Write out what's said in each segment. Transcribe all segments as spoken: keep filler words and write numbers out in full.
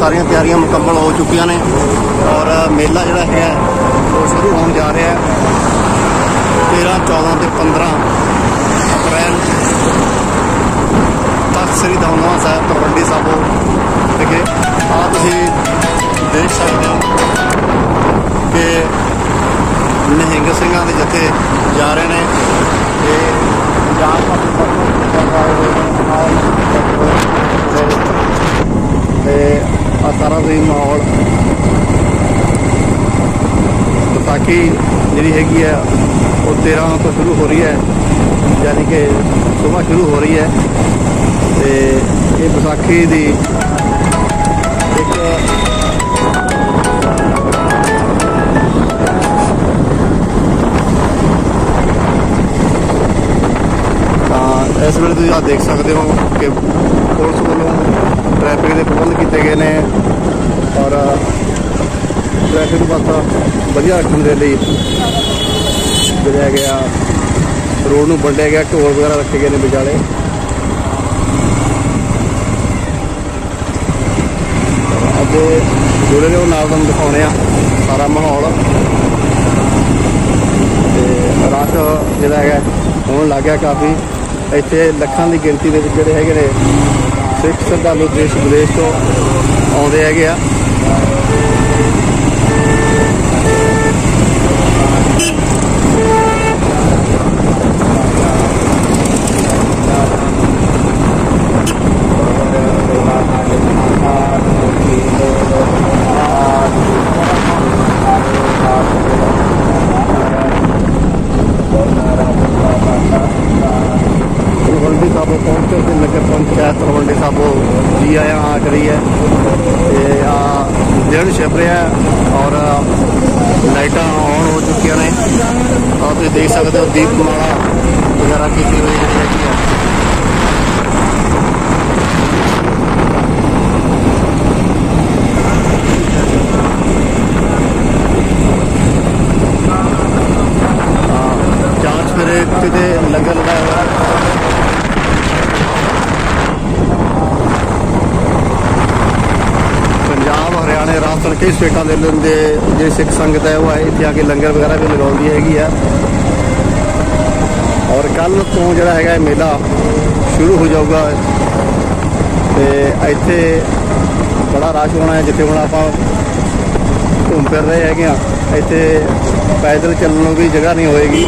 सारिया तैयारियां मुकम्मल हो चुकिया ने और मेला जोड़ा है वो शुरू होने जा रहा है तेरह चौदह से पंद्रह अप्रैल तक श्री दमदमा साहिब तलवंडी साबो विखे आ तुसीं देख सकते हो कि निहंग सिंघां दे जत्थे जा रहे हैं। सारा सही माहौल बैसाखी जी हैगी है वो तेरह तो शुरू हो रही है, यानी कि सुबह शुरू हो रही है। तो ये बैसाखी की एक इस वे तुम आप देख सकते हो कि पुलिस वालों ट्रैफिक के प्रबंध किए गए हैं और ट्रैफिक व्यवस्था वधिया रखने के लिए जोड़ा गया रोड में वंडिया गया, ढोल वगैरह रखे गए हैं विचाले। अब जुड़े ने नाल तुम दिखाने सारा माहौल रश जोड़ा है होने लग गया काफ़ी। इतने लखां की गिनती के जोड़े है सिख श्रद्धालु देश विदेश तो आते है। तलवंडी साबो पहुंचे तो नगर पंचायत तलवंडी साबो जी आया आ करी है। आ दिन छिप रहा है और लाइट ऑन हो चुकी ने और तुम देख सकते हो दीपमाला वगैरह की हुई है। जांच मेरे कितने लंगर लगाया हुआ पंजाब हरियाणा राजस्थान कई स्टेटा के जो सिख संगत है वह इतने आके लंगर वगैरह भी लगाती हैगी है। और कल तो जोड़ा है मेला शुरू हो जाऊगा तो इत्थे बड़ा रश होना है। जिथे हम आप घूम फिर रहे हैं इत्थे पैदल चलने की जगह नहीं होएगी।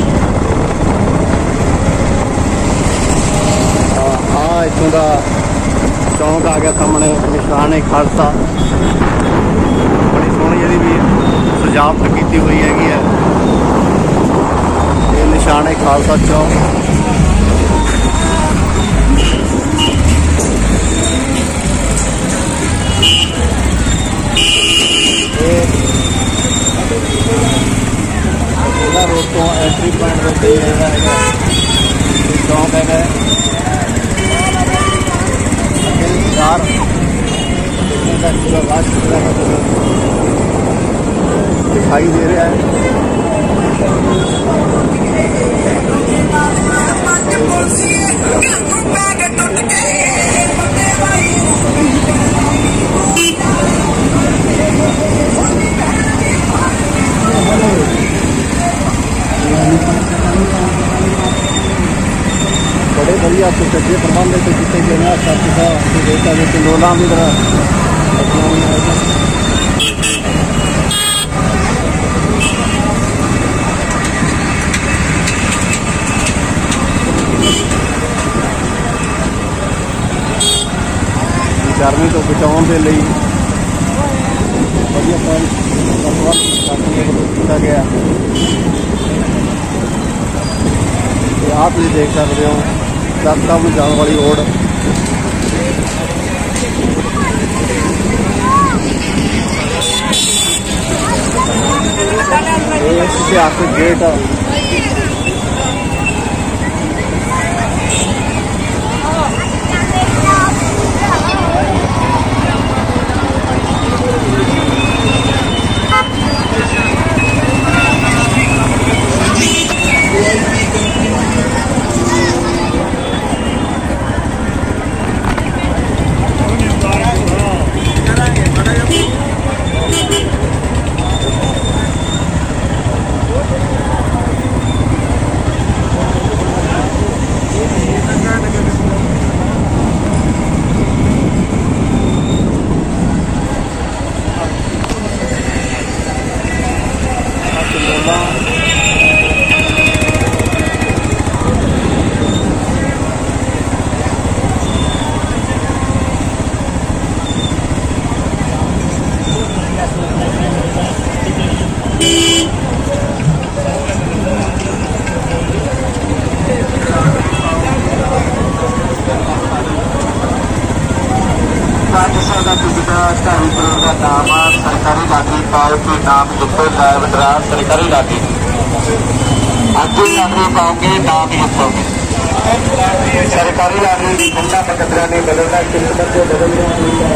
आ इतों का चौंक आ गया सामने निशान है खालसा, बड़ी सोहनी जी भी सजावट की हुई हैगी है। ये निशान है खालसा चौक। रोड तो एंट्री पॉइंट चौंक है चार दिखाई दे रहा है। बड़े बढ़िया सुसज्जित प्रबंध किए गए हैं। साथ लोला की तरह गर्मी तो बचाने के लिए बढ़िया किया गया। आप भी देख सकते हो दरगाह में जाने वाली रोड इतिहासिक गेट ਸਾਹਿਬ ਦੇ ਨਾਮ ਜੁੱਤੇ ਸਾਹਿਬ ਦਰਾਜ ਸਰਕਾਰੀ ਲਾਗੀ ਅੱਗੇ ਲਾਗੀ ਪਾਉਂਗੇ ਨਾਮ ਜੁੱਤੋਗੇ सरकारी लागी ठंडा पकड़ा नहीं बदलना किस्मत को बदलना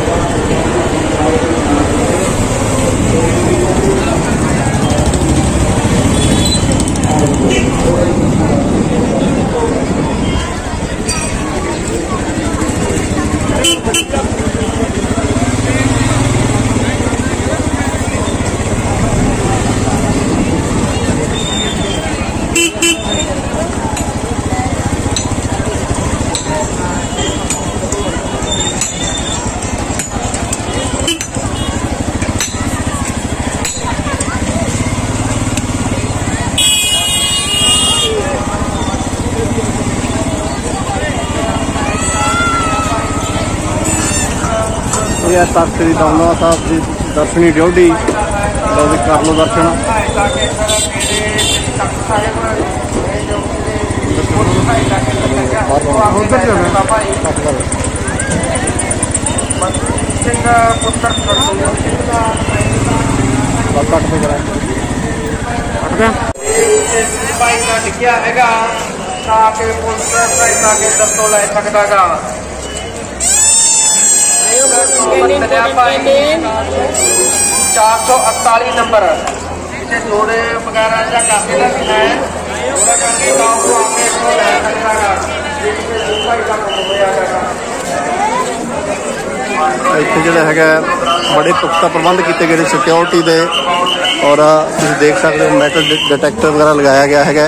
ये तख्त श्री दमदमा साहब की दर्शनी ड्योढ़ी लो भी कर लो दर्शन लिखिया है दसों लै सकता गा चार सौ अड़ताली नंबर इसे जोड़े वगैरह या काफी है इत्थे जिहड़े है बड़े पुख्ता प्रबंध किए गए सिक्योरिटी के और तुसीं देख सकते हो मैटल डिटेक्टर वगैरह लगाया गया है।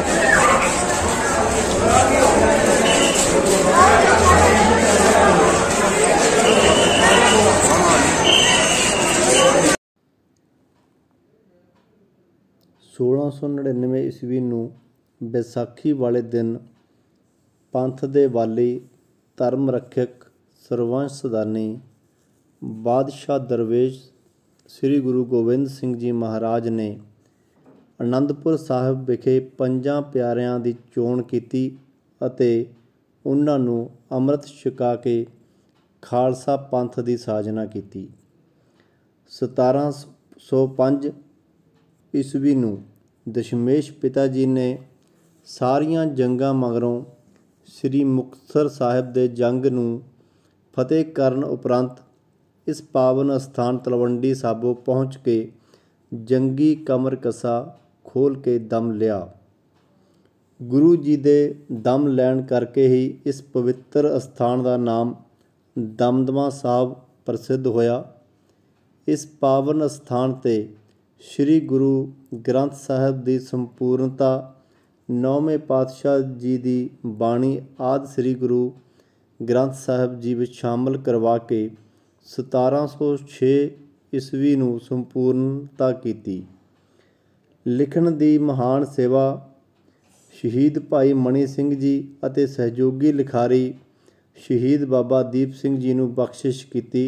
सोलह सौ नड़िनवे ईस्वी ਨੂੰ ਵਿਸਾਖੀ ਵਾਲੇ ਦਿਨ ਪੰਥ ਦੇ ਵਾਲੀ ਧਰਮ ਰੱਖਿਅਕ ਸਰਵੰਸ਼ ਸਦਾਨੀ ਬਾਦਸ਼ਾਹ ਦਰਵੇਸ਼ ਸ੍ਰੀ ਗੁਰੂ ਗੋਬਿੰਦ ਸਿੰਘ ਜੀ ਮਹਾਰਾਜ ਨੇ ਅਨੰਦਪੁਰ ਸਾਹਿਬ ਵਿਖੇ ਪੰਜਾਂ ਪਿਆਰਿਆਂ ਦੀ ਚੋਣ ਕੀਤੀ ਅਤੇ ਉਹਨਾਂ ਨੂੰ ਅੰਮ੍ਰਿਤ ਛਕਾ ਕੇ ਖਾਲਸਾ ਪੰਥ ਦੀ ਸਾਜਨਾ ਕੀਤੀ। ਸਤਾਰਾਂ ਸੌ ਪੰਜ ਈਸਵੀ ਨੂੰ ਦਸ਼ਮੇਸ਼ ਪਿਤਾ ਜੀ ਨੇ ਸਾਰੀਆਂ ਜੰਗਾਂ ਮਗਰੋਂ ਸ੍ਰੀ ਮੁਕਤਸਰ ਸਾਹਿਬ ਦੇ ਜੰਗ ਨੂੰ ਫਤਿਹ ਕਰਨ ਉਪਰੰਤ ਇਸ ਪਾਵਨ ਅਸਥਾਨ ਤਲਵੰਡੀ ਸਾਬੋ ਪਹੁੰਚ ਕੇ ਜੰਗੀ ਕਮਰ ਕਸਾ ਖੋਲ੍ਹ ਕੇ ਦਮ ਲਿਆ। ਗੁਰੂ ਜੀ ਦੇ ਦਮ ਲੈਣ ਕਰਕੇ ਹੀ ਇਸ ਪਵਿੱਤਰ ਅਸਥਾਨ ਦਾ ਨਾਮ ਦਮਦਮਾ ਸਾਹਿਬ ਪ੍ਰਸਿੱਧ ਹੋਇਆ। ਇਸ ਪਾਵਨ ਅਸਥਾਨ 'ਤੇ ਸ਼੍ਰੀ ਗੁਰੂ ਗ੍ਰੰਥ ਸਾਹਿਬ ਦੀ ਸੰਪੂਰਨਤਾ ਨੌਵੇਂ ਪਾਤਸ਼ਾਹ ਜੀ ਦੀ ਬਾਣੀ ਆਦਿ ਸ੍ਰੀ ਗੁਰੂ ਗ੍ਰੰਥ ਸਾਹਿਬ ਜੀ ਵਿੱਚ ਸ਼ਾਮਲ ਕਰਵਾ ਕੇ ਸਤਾਰਾਂ ਸੌ ਛੇ ਈਸਵੀ ਨੂੰ ਸੰਪੂਰਨਤਾ ਕੀਤੀ। ਲਿਖਣ ਦੀ ਮਹਾਨ ਸੇਵਾ ਸ਼ਹੀਦ ਭਾਈ ਮਣੀ ਸਿੰਘ ਜੀ ਅਤੇ ਸਹਿਯੋਗੀ ਲਿਖਾਰੀ ਸ਼ਹੀਦ ਬਾਬਾ ਦੀਪ ਸਿੰਘ ਜੀ ਨੂੰ ਬਖਸ਼ਿਸ਼ ਕੀਤੀ।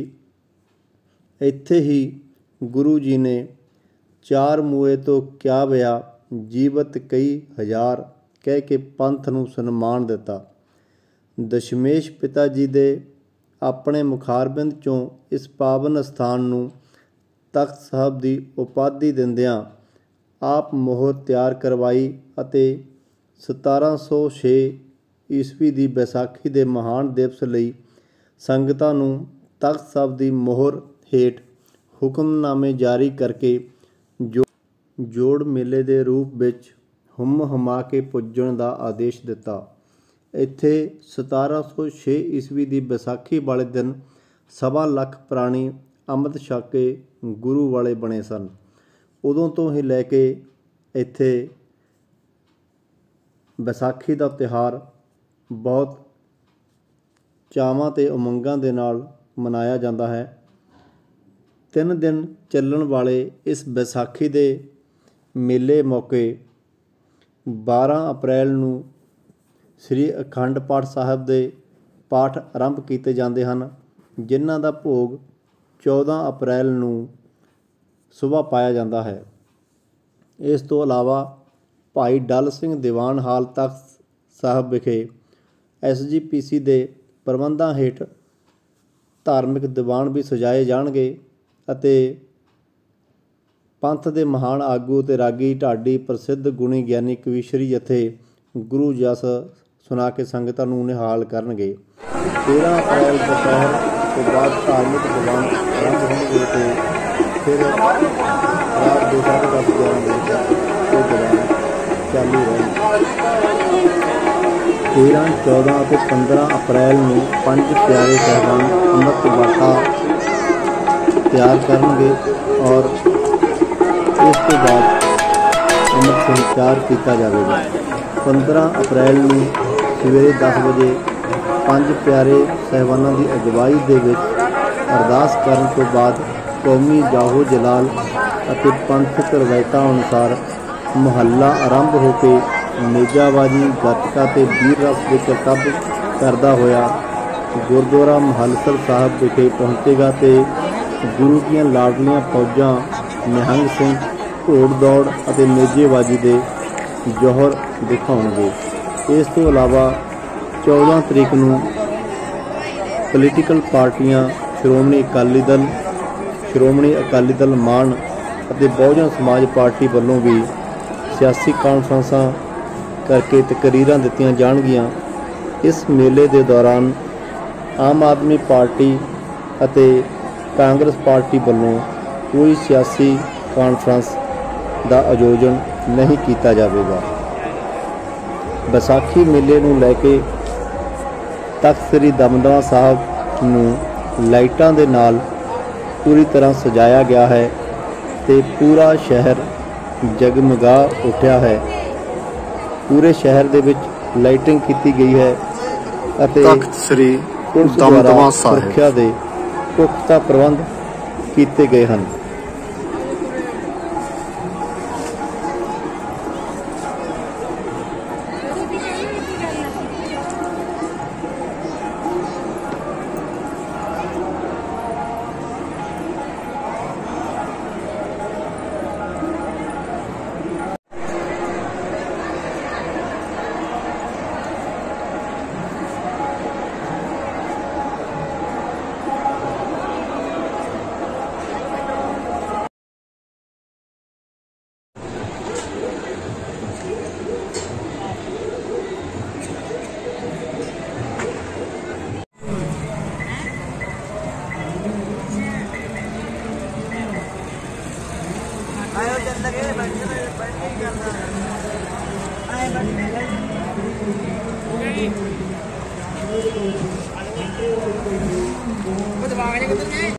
ਇੱਥੇ ਹੀ ਗੁਰੂ ਜੀ ਨੇ ਚਾਰ ਮੂਏ ਤੋਂ ਕਿਆ ਬਿਆ ਜੀਵਤ ਕਈ ਹਜ਼ਾਰ ਕਹਿ ਕੇ ਪੰਥ ਨੂੰ ਸਨਮਾਨ ਦਿੱਤਾ। ਦਸ਼ਮੇਸ਼ ਪਿਤਾ ਜੀ ਦੇ ਆਪਣੇ ਮੁਖਾਰਬਿੰਦ 'ਚੋਂ ਇਸ ਪਾਵਨ ਅਸਥਾਨ ਨੂੰ ਤਖਤ ਸਾਹਿਬ ਦੀ ਉਪਾਧੀ ਦਿੰਦਿਆਂ ਆਪ ਮੋਹਰ ਤਿਆਰ ਕਰਵਾਈ ਅਤੇ ਸਤਾਰਾਂ ਸੌ ਛੇ ਈਸਵੀ ਦੀ ਵਿਸਾਖੀ ਦੇ ਮਹਾਨ ਦਿਵਸ ਲਈ ਸੰਗਤਾਂ ਨੂੰ ਤਖਤ ਸਾਹਿਬ ਦੀ ਮੋਹਰ ਹੇਠ ਹੁਕਮਨਾਮੇ ਜਾਰੀ ਕਰਕੇ ਜੋ ਜੋੜ ਮੇਲੇ ਦੇ ਰੂਪ ਵਿੱਚ ਹੁੰਮ ਹੁਮਾ ਕੇ ਪੁੱਜਣ ਦਾ ਆਦੇਸ਼ ਦਿੱਤਾ। ਇੱਥੇ ਸਤਾਰਾਂ ਸੌ ਛੇ ਈਸਵੀ ਦੀ ਵਿਸਾਖੀ ਵਾਲੇ ਦਿਨ ਸਵਾ ਲੱਖ ਪ੍ਰਾਣੀ ਅੰਮ੍ਰਿਤ ਛਕ ਕੇ ਗੁਰੂ ਵਾਲੇ ਬਣੇ ਸਨ। ਉਦੋਂ ਤੋਂ ਹੀ ਲੈ ਕੇ ਇੱਥੇ ਵਿਸਾਖੀ ਦਾ ਤਿਉਹਾਰ ਬਹੁਤ ਚਾਵਾਂ ਅਤੇ ਉਮੰਗਾਂ ਦੇ ਨਾਲ ਮਨਾਇਆ ਜਾਂਦਾ ਹੈ। ਤਿੰਨ ਦਿਨ ਚੱਲਣ ਵਾਲੇ ਇਸ ਵਿਸਾਖੀ ਦੇ ਮੇਲੇ ਮੌਕੇ ਬਾਰ੍ਹਾਂ ਅਪ੍ਰੈਲ ਨੂੰ ਸ੍ਰੀ ਅਖੰਡ ਪਾਠ ਸਾਹਿਬ ਦੇ ਪਾਠ ਆਰੰਭ ਕੀਤੇ ਜਾਂਦੇ ਹਨ, ਜਿਨ੍ਹਾਂ ਦਾ ਭੋਗ ਚੌਦ੍ਹਾਂ ਅਪ੍ਰੈਲ ਨੂੰ ਸੁਬਹਾ ਪਾਇਆ ਜਾਂਦਾ ਹੈ। ਇਸ ਤੋਂ ਇਲਾਵਾ ਭਾਈ ਡੱਲ ਸਿੰਘ ਦੀਵਾਨ ਹਾਲ ਤਖਤ ਸਾਹਿਬ ਵਿਖੇ ਐਸ ਜੀ ਪੀ ਸੀ ਦੇ ਪ੍ਰਬੰਧਾਂ ਹੇਠ ਧਾਰਮਿਕ ਦੀਵਾਨ ਵੀ ਸਜਾਏ ਜਾਣਗੇ ਅਤੇ ਪੰਥ ਦੇ ਮਹਾਨ ਆਗੂ ਅਤੇ ਰਾਗੀ ਢਾਡੀ ਪ੍ਰਸਿੱਧ ਗੁਣੀ ਗਿਆਨੀ ਕਵੀਸ਼ਰੀ ਜਥੇ ਗੁਰੂ ਜਸ ਸੁਣਾ ਕੇ ਸੰਗਤਾਂ ਨੂੰ ਨਿਹਾਲ ਕਰਨਗੇ। ਤੇਰ੍ਹਾਂ ਅਪ੍ਰੈਲ ਦੁਪਹਿਰ ਤੋਂ ਬਾਅਦ ਧਾਰਮਿਕ ਪ੍ਰਬੰਧ ਆਰੰਭ ਹੋਣਗੇ ਅਤੇ ਫਿਰ ਰਾਤ ਦੋ ਸਾਢੇ ਦਸ ਗਿਆਰਾਂ ਵਜੇ ਤੱਕ ਇਹ ਦੌਰਾਨ ਚਾਲੂ ਰਹਿਣਗੇ। ਤੇਰ੍ਹਾਂ ਚੌਦ੍ਹਾਂ ਅਤੇ ਪੰਦਰਾਂ ਅਪ੍ਰੈਲ ਨੂੰ ਪੰਜ ਪਿਆਰੇ ਸਾਹਿਬਾਨ ਅੰਮ੍ਰਿਤ ਬਾਟਾ ਤਿਆਰ ਕਰਨਗੇ ਔਰ ਇਸ ਤੋਂ ਬਾਅਦ ਅੰਮ੍ਰਿਤ ਸੰਚਾਰ ਕੀਤਾ ਜਾਵੇਗਾ। ਪੰਦਰਾਂ ਅਪ੍ਰੈਲ ਨੂੰ ਸਵੇਰੇ ਦਸ ਵਜੇ ਪੰਜ ਪਿਆਰੇ ਸਾਹਿਬਾਨਾਂ ਦੀ ਅਗਵਾਈ ਦੇ ਵਿੱਚ ਅਰਦਾਸ ਕਰਨ ਤੋਂ ਬਾਅਦ ਕੌਮੀ ਜਾਹੋ ਜਲਾਲ ਅਤੇ ਪੰਥਕ ਰਵਾਇਤਾਂ ਅਨੁਸਾਰ ਮੁਹੱਲਾ ਆਰੰਭ ਹੋ ਕੇ ਨੇਜਾਬਾਜੀ ਗੱਤਕਾ ਅਤੇ ਵੀਰ ਰਸ ਦੇ ਕਰਤੱਵ ਕਰਦਾ ਹੋਇਆ ਗੁਰਦੁਆਰਾ ਮਹੱਲਸਰ ਸਾਹਿਬ ਵਿਖੇ ਪਹੁੰਚੇਗਾ ਅਤੇ ਗੁਰੂ ਦੀਆਂ ਲਾਡਲੀਆਂ ਫੌਜਾਂ ਨਿਹੰਗ ਸਿੰਘ ਘੋੜ ਦੌੜ ਅਤੇ ਨੇਜੇਬਾਜੀ ਦੇ ਜੌਹਰ ਦਿਖਾਉਣਗੇ। ਇਸ ਤੋਂ ਇਲਾਵਾ ਚੌਦ੍ਹਾਂ ਤਰੀਕ ਨੂੰ ਪੋਲੀਟੀਕਲ ਪਾਰਟੀਆਂ ਸ਼੍ਰੋਮਣੀ ਅਕਾਲੀ ਦਲ ਸ਼੍ਰੋਮਣੀ ਅਕਾਲੀ ਦਲ ਮਾਨ ਅਤੇ ਬਹੁਜਨ ਸਮਾਜ ਪਾਰਟੀ ਵੱਲੋਂ ਵੀ ਸਿਆਸੀ ਕਾਨਫਰੰਸਾਂ ਕਰਕੇ ਤਕਰੀਰਾਂ ਦਿੱਤੀਆਂ ਜਾਣਗੀਆਂ। ਇਸ ਮੇਲੇ ਦੇ ਦੌਰਾਨ ਆਮ ਆਦਮੀ ਪਾਰਟੀ ਅਤੇ ਕਾਂਗਰਸ ਪਾਰਟੀ ਵੱਲੋਂ ਕੋਈ ਸਿਆਸੀ ਕਾਨਫਰੰਸ ਦਾ ਆਯੋਜਨ ਨਹੀਂ ਕੀਤਾ ਜਾਵੇਗਾ। ਵਿਸਾਖੀ ਮੇਲੇ ਨੂੰ ਲੈ ਕੇ ਤਖ਼ਤ ਸ੍ਰੀ ਦਮਦਮਾ ਸਾਹਿਬ ਨੂੰ ਲਾਈਟਾਂ ਦੇ ਨਾਲ ਪੂਰੀ ਤਰ੍ਹਾਂ ਸਜਾਇਆ ਗਿਆ ਹੈ ਤੇ ਪੂਰਾ ਸ਼ਹਿਰ ਜਗਮਗਾ ਉੱਠਿਆ ਹੈ। ਪੂਰੇ ਸ਼ਹਿਰ ਦੇ ਵਿੱਚ ਲਾਈਟਿੰਗ ਕੀਤੀ ਗਈ ਹੈ ਅਤੇ ਤਖ਼ਤ ਸ੍ਰੀ ਪੁਲਿਸ ਦਮਦਮਾ ਦੁਆਰਾ ਸਾਹਿਬ ਸੁਰੱਖਿਆ ਦੇ ਪੁਖਤਾ ਪ੍ਰਬੰਧ ਕੀਤੇ ਗਏ ਹਨ। Có